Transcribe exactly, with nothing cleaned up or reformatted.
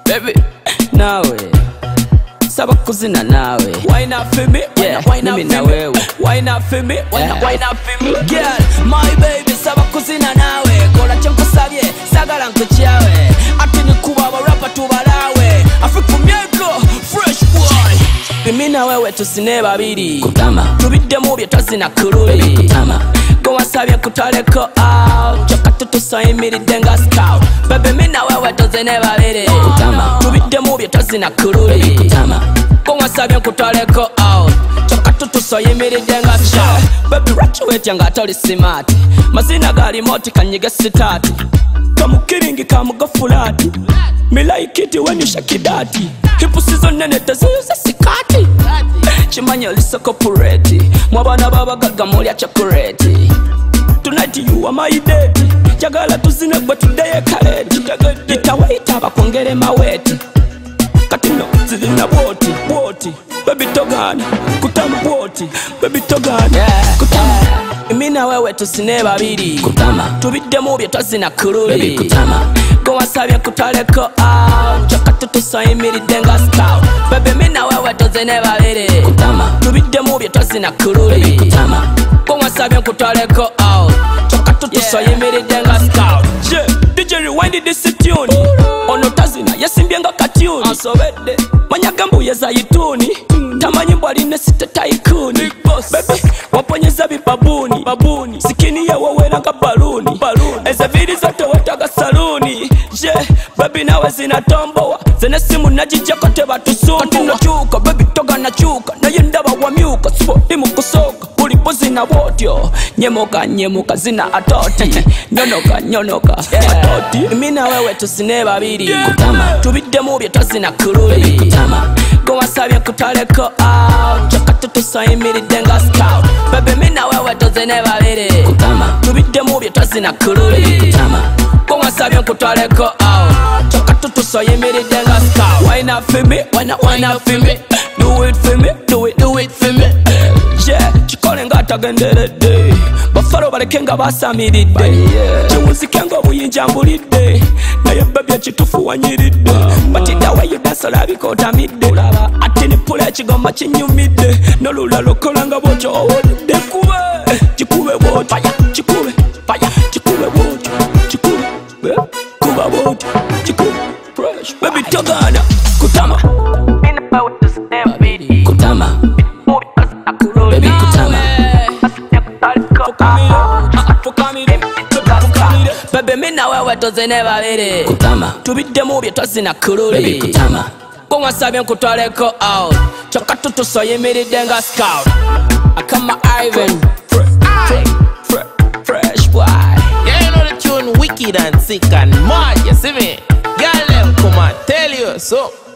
baby. Nawe saba kuzina nawe. Wine up for me, yeah, wine up mimi na for me. wewe. Wine up for me, wine up, Yeah. wine up for me. Girl, my baby, saba kuzina nawe. Kola chanko sabye, sagala nkuchawe. Ati ni kuba barapa tubalawe. Afrika myeko, fresh boy. Mimi na wewe tusine babiri. Kutama Tubidde mu bye twazina kululi. baby kutama. Go wasabye kutaleko out. Choka tutusayimiridde nga scout. Baby mimi na wewe tuzine babiri. Kutama Tubidde mu bye twazina baby kululi. kutama. Go wasabye kutaleko out. Choka tutusayimiridde nga scout. Baby rachuwetya nga atali smart. Mazina gali moti kanyiga sitati. Kamukiringi kamugafulati. Me like it when you shake it daddy. Hipu sizo nene tezuyuza sikati. Chimanyo lisoko pureti. Mwabana baba gaga mulya chokoreti. Tonight you are my daddy. Jagala tuzine kwa tudeye kaleti. Itawaita bakongere maweti. Katino zilina boti, boti. Baby togani, kutama boti. Baby togani, Yeah, kutama. Mimi na wewe tusine babiri. Kutama Tubidde mu bye twazina kululi. baby kutama. Go wasabye kutaleko out. Choka tutusayimiridde nga scout. Baby mimi na wewe tuzine babiri. Kutama Tubidde mu bye twazina baby kululi. kutama. Go wasabye kutaleko out. Choka tutusayimiridde nga scout. Yeah, D J rewind this tune. Ono tazina yasimbye nga katuni. Ansobedde manyaga mbuye za yituni. Tamanyi mbwali ne site tycoon. Baby waponyeza bibabuni. Babuni sikini ye wawera nga baluni. Baluni ezeviri zote wetaga saluni. Yeah, baby nawe zinatombowa. Zene simu najijako tebatusumbuwa. Kati nokyuka baby toga nakyuka. Naye ndaba wamyuka sipoti mu kusoka. Bulipo zina bwotyo. Nyemoka nyemoka zina atoti. Nyonoka nyonoka atoti. Mimi na wewe tusine babiri. Kutama Tubidde mu bye twazina baby kululi. kutama. Go wasabye kutaleko out. Choka tutusayimiridde nga scout. Baby mimi na wewe tuzine babiri. Kutama Tubidde mu bye twazina baby kululi. kutama. Go wasabye kutaleko out. Choka tutusayimiridde nga scout. Wine up for me, wine up, wine up for me. Do it for me, do it, do it for me. Yeah, chikole nga atagenderedde. Bafaro baleke nga basamiridde. Yeah. Chiwuzike nga obuyinja mbulidde. Naye baby ekitufu wanyiridde. But the way you dance olabika otamidde. Ate ne pula ekigoma kinyumidde. N'olulala okola nga bwotyo owulidde. Kube kikube bwotyo, kikube kikube bwotyo, kikube kuba bwotyo, kikube fresh. Baby togana kutama. Kutama baby kutama. Baby mimi na wewe tuzine babiri. Kutama Tubidde mu bye twazina baby kululi. kutama. Go wasabye nkutwaleko out. Choka tutusayimiridde nga scout. Akama Ivan fresh boy. Yeah, you know the tune wicked and sick and mad, you see me? Girl, them come and tell you so.